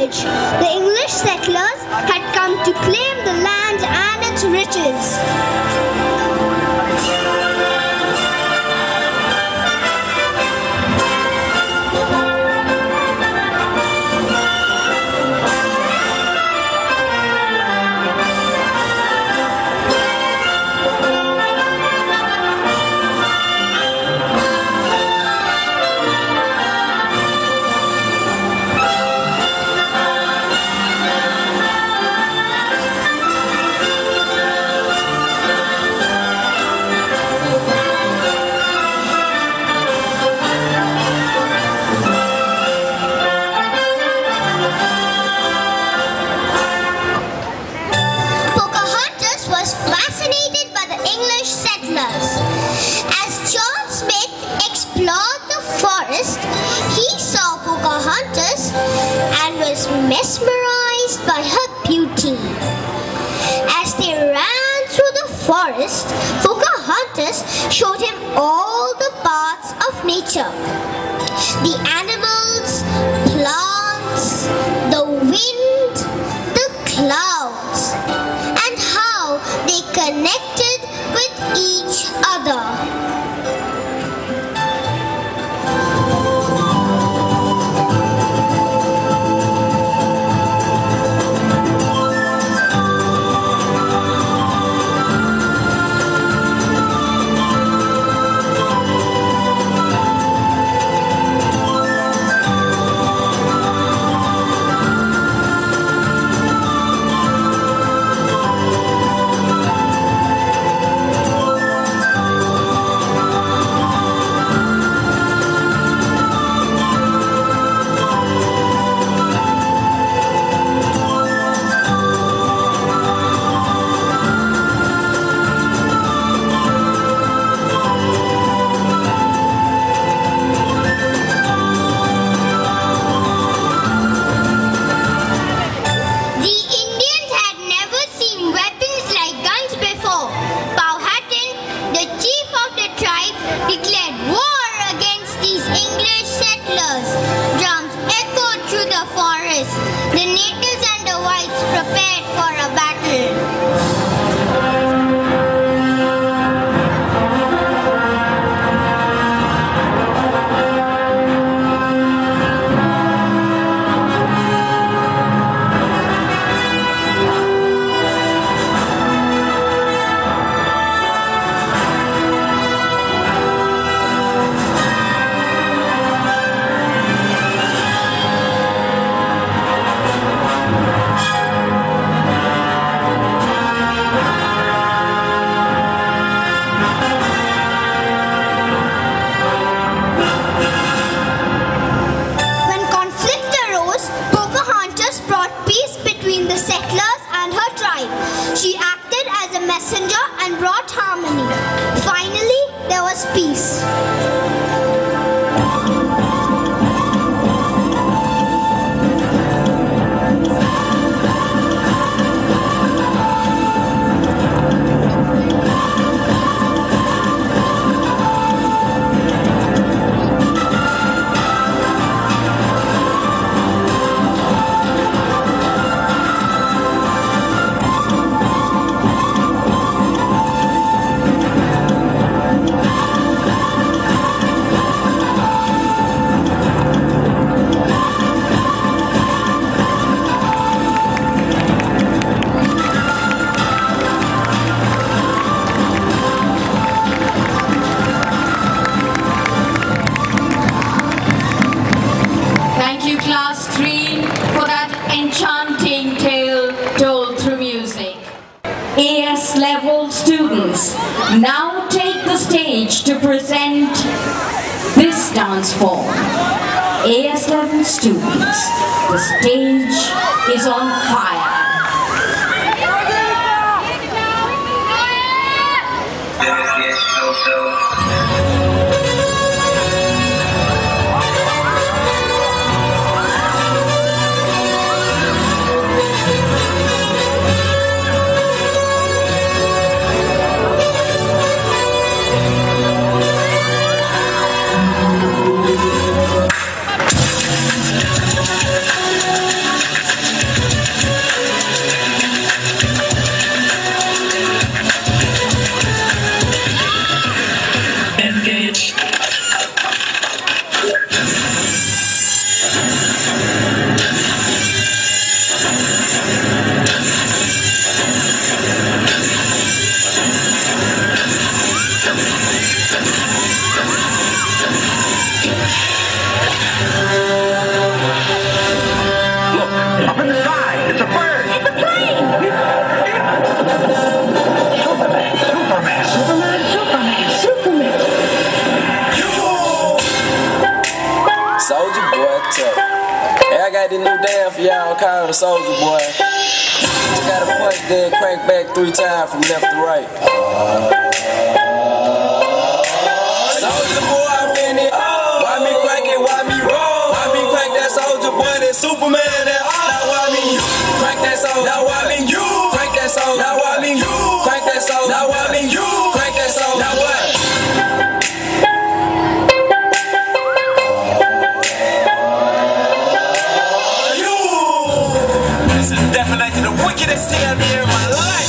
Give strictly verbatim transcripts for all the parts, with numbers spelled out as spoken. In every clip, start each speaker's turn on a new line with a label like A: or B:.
A: village, the English settlers had come to claim the land and its riches. Mesmerized by her beauty. As they ran through the forest, Pocahontas showed him all the parts of nature. The animals, plants, the wind, the clouds, and how they connected with each other.
B: A S level students now take the stage to present this dance form. A S level students, the stage is on fire.
C: This new dance for y'all called the Soldier Boy. Just gotta punch, then crank back three times from left to right. Soldier Boy, I'm in it. Why me crank it? Why me roll? Why me crank that Soldier Boy? That Superman? That all. Now why me you crank that Soldier? Now why me you crank that Soldier? Now why me you crank that Soldier? Now why me you crank that Soldier? Now what?
D: Definitely the wickedest thing I've ever in my life.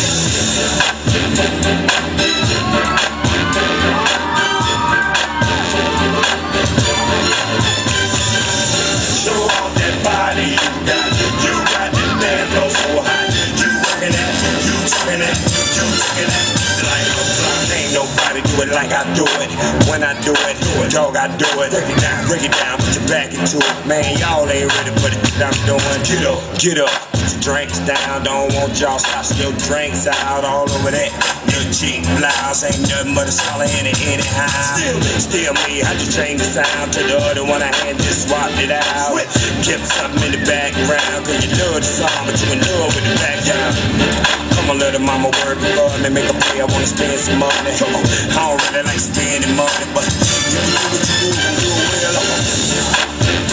D: Show off that body you got. You got this band flow so hot. You working at, you talking at, you talking at. Like a block, ain't nobody do it like I do it. When I do it, dog, I do it. Break it down, break it down, put your back into it. Man, y'all ain't ready for the shit I'm doing. Get up, get up. Drinks down, don't want y'all slosh your drinks out all over that. Your cheap blouse ain't nothing but a solid in it anyhow. Still me, still me, I just changed the sound to the other one I had just swapped it out. Kept something in the background, cause you love the song, but you in love with the background. Come on, little mama, work for me, make a play, I wanna spend some money. Come on, I don't really like spending money, but you can do what you do, and do it well.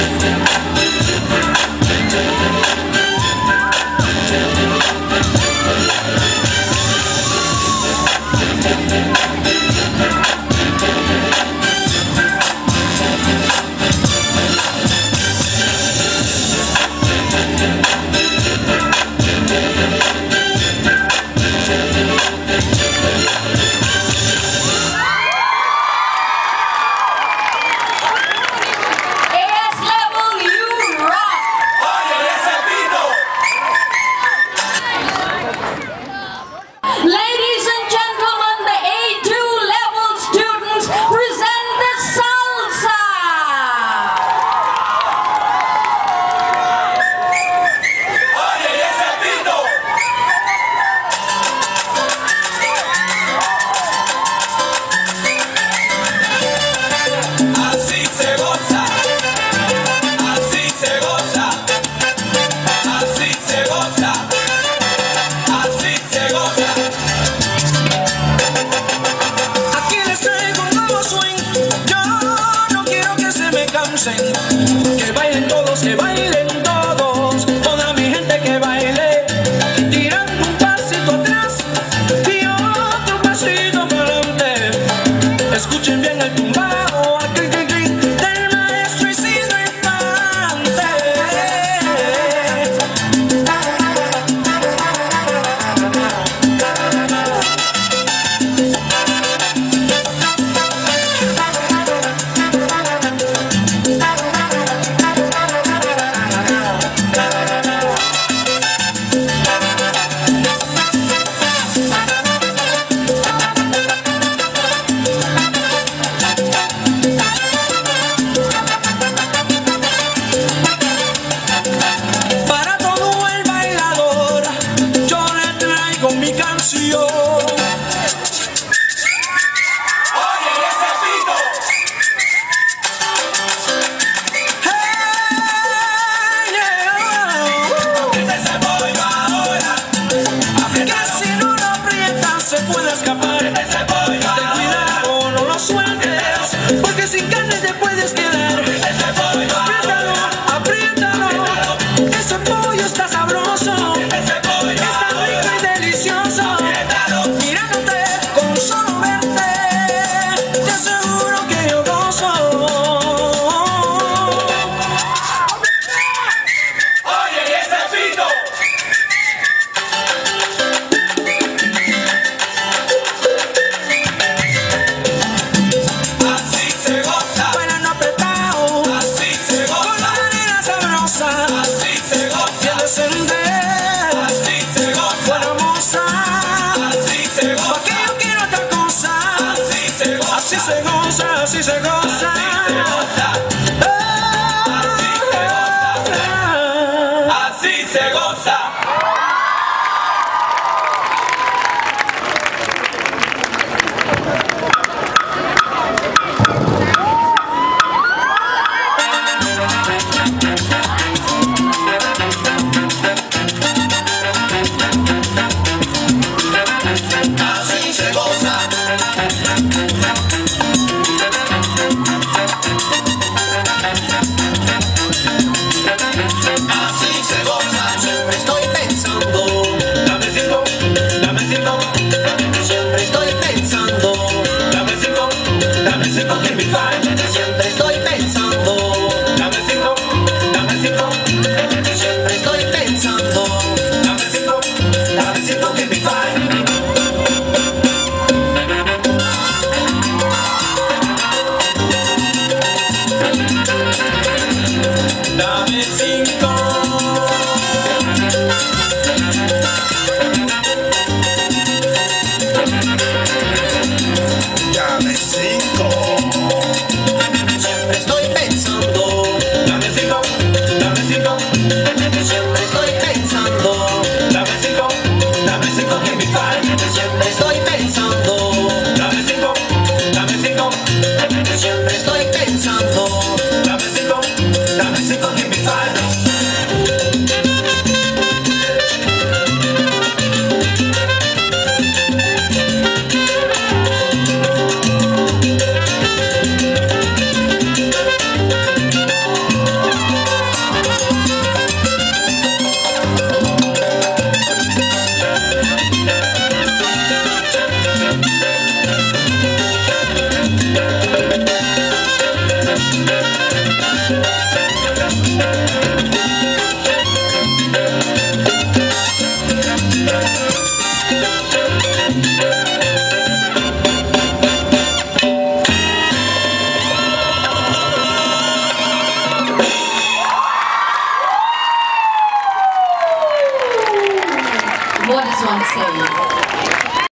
E: Que bailen todos, que bailen todos, toda mi gente que baile, tirando un pasito atrás y otro pasito para adelante. Escuchen bien el tumbao, al cri, cri, cri del maestro Isidro Infante. así se goza.
C: Así se goza.
E: Así se goza. Así se goza. Siempre estoy pensando. Dame cinco, dame cinco. Siempre estoy pensando. Dame cinco, dame cinco, give me five.